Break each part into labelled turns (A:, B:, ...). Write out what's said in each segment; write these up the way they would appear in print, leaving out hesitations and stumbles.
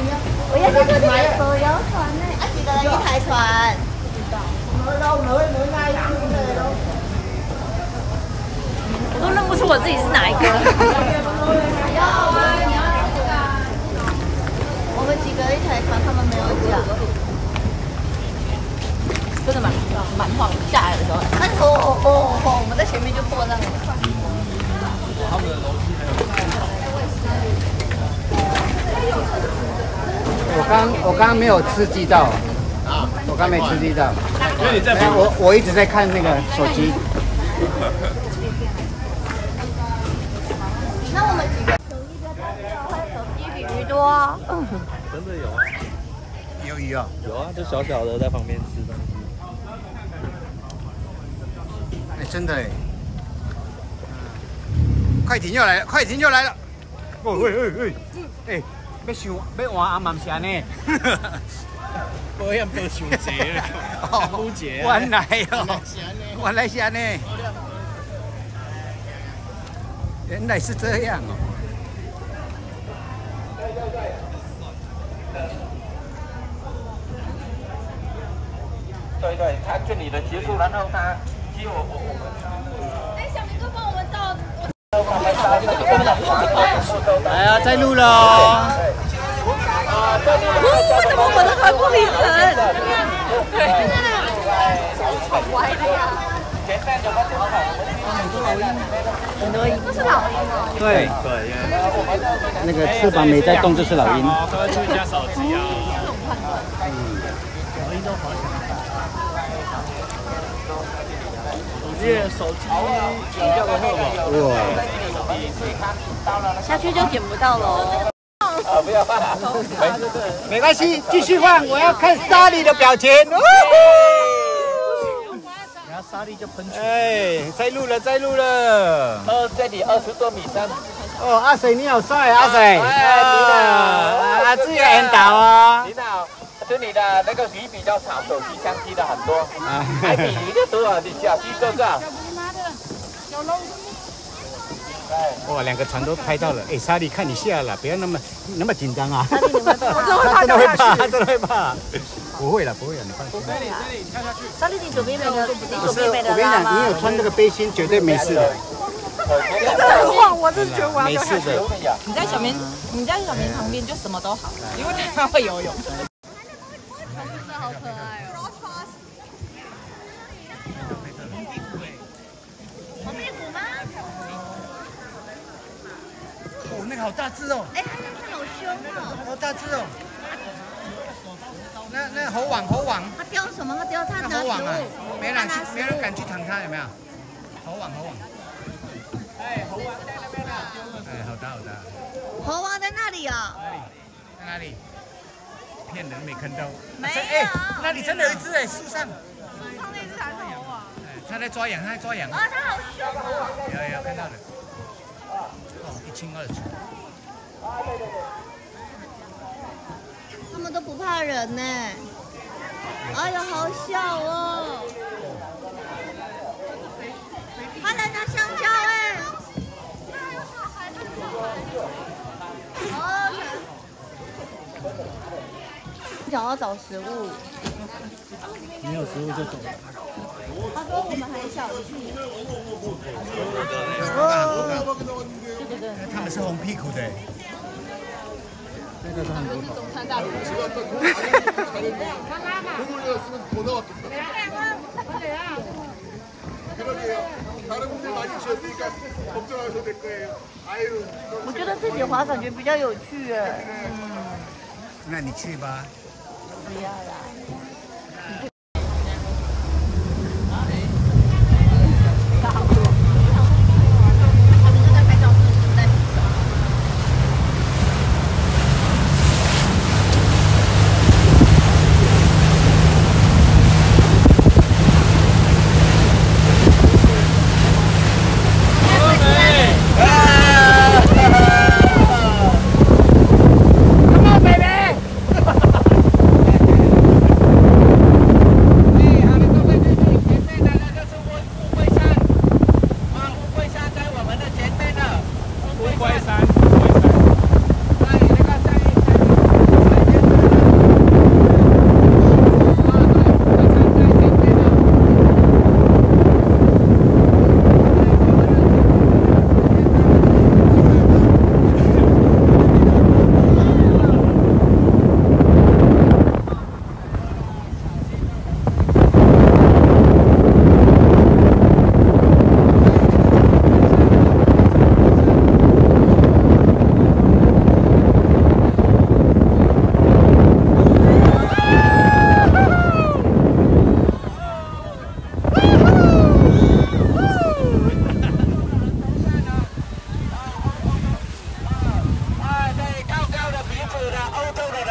A: 我要去坐那个手摇船呢，啊，几个人一台船？
B: 我都认不出我自己是哪一个。
A: 我们几个人一台船，他们没有讲。
B: 真的蛮晃，下来的时候，
A: 那吼，我们在前面就破浪了。
C: 他们的楼梯还
D: 有。我刚没有吃鸡到啊，我刚没吃鸡到，
C: 因为你在
D: 我一直在看那个手机。
A: 那我们几个手艺比较大，手机比鱼多。
C: 真的有啊，
D: 有鱼啊？
C: 有啊，就小小的在旁边吃东西。
D: 哎，真的哎。快艇又来了，快艇又来了！哎，要换阿曼是安尼。
C: 保险都伤济了，乌节。
D: 原来哦，原来是安尼。原来是这样哦。
E: 对，他这里的结束，然后他接我们。
A: 哎，小明哥帮我们照。
D: 来啊，在录了哦。
B: 为什么我的船不平衡？对，
A: 好歪的呀。很多鹰，都是老鹰哦。
D: 对，那个翅膀没在动就是老鹰。
C: 各位注意一下手机啊。老鹰都跑起来。手机比较的厚吧。
B: 下去就捡不到了。
E: 不要怕，
D: 没关系，继续放，我要看莎莉的表情。
C: 然后沙粒就喷出。
D: 哎，在录了。
E: 这里20多米深。
D: 哦，阿水你好帅，阿水。阿志也很倒哦。
E: 你好，这里的那个鱼比较少，手机相机的很多，海底鱼的多啊，你小心这个。
D: 哇，两个船都拍到了。哎，莎莉，看你下了，不要那么紧张啊。
B: 我真
D: 的会怕，真的会怕。不会了，你放心。
C: 这里跳下去。
B: 莎莉，你左边没的，
D: 不是，我跟你讲，你有穿这个背心，绝对没事的。
B: 哇，我真的觉得我要
D: 没事的。
B: 你在小明旁边就什么都好，因为他会游泳。
A: 真的好可爱哦。红屁股吗？
D: 哦，那个好大只哦。
A: 哎，它好凶哦。
D: 好大只哦。那猴王。
A: 它叼什么？它叼它拿
D: 猴王啊，没人
A: 食
D: 敢去躺它，有没有？猴王。哎，猴王在那边啊。哎，好大。
A: 猴王在那里啊？
D: 在哪里？骗人，没看到。
A: 没有。
D: 哎，那里真的有一只哎，树上。
A: 树上那只才是猴王。
D: 哎，它在抓羊。啊，它好凶哦。有看到了。哦，一清二楚。
A: 他们都不怕人呢。哎呀，好笑哦！他来拿香蕉哎。想要找食物。
C: 没有食物就走了。
A: 他说我们还小气。
D: 对，他们是红屁股的。
C: 这个是很多种。
A: 我觉得自己滑感觉比较有趣哎。
D: 那你去吧。
A: 不要啦。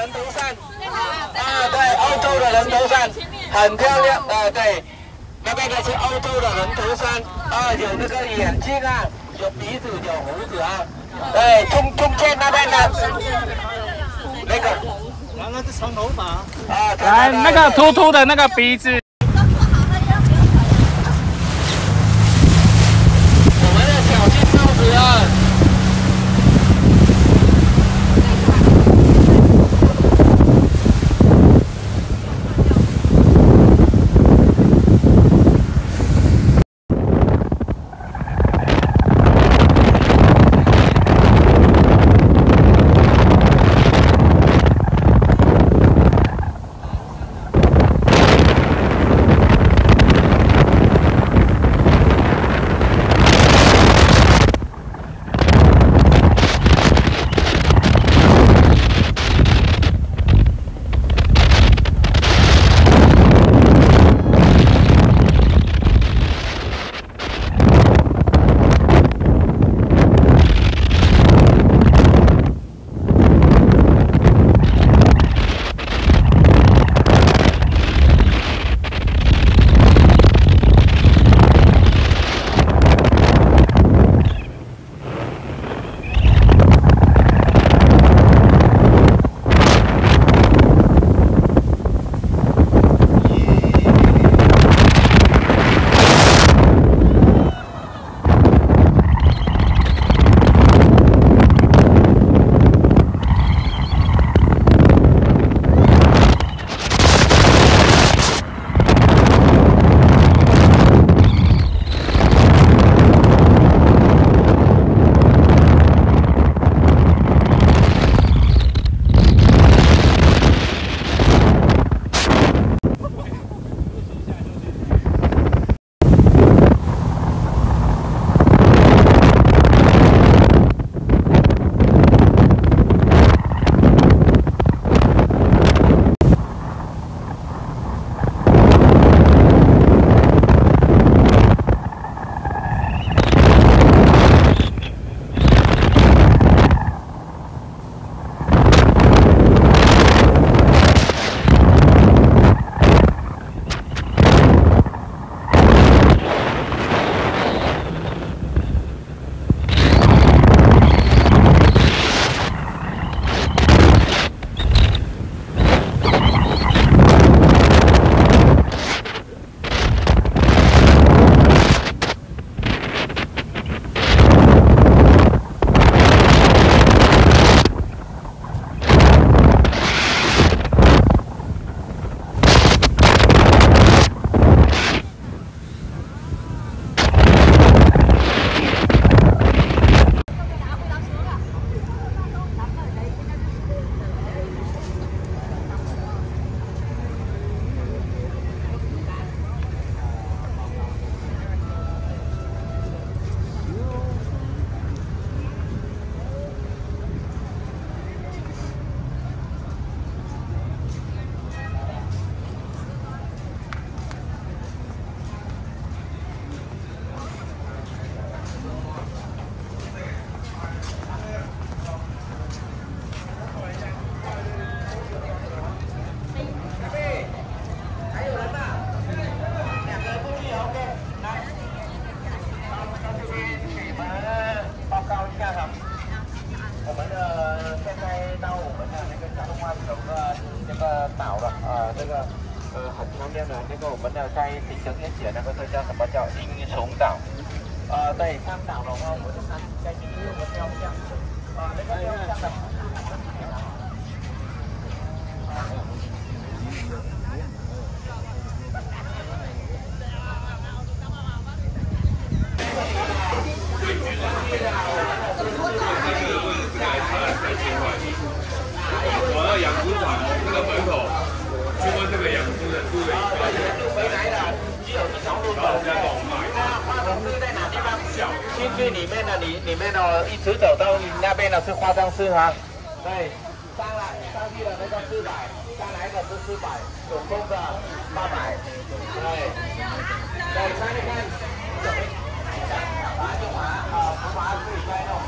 E: 人头扇。对，欧洲的人头扇，很漂亮。对，那边的是欧洲的人头扇。有这个眼睛啊，有鼻子，有胡子啊。对，中间那边的那个。
C: 那是长头发。
E: 来，那个秃秃的那个鼻子。 小金帽子啊！很漂亮的那个我们的在行程编写那个叫什么叫英雄岛，对，上岛的话，我就看在这里有个雕像，那个雕像的。
F: 我到养猪场那个门口去问这个养猪的猪的
E: 回来了，只有一条路走。那化妆师在哪地方？进去里面的里面的，一直走到你那边的是化妆师哈。对，上去的那个400，下来的是400，总共的800。对，对，看一看，把就把自己拍弄。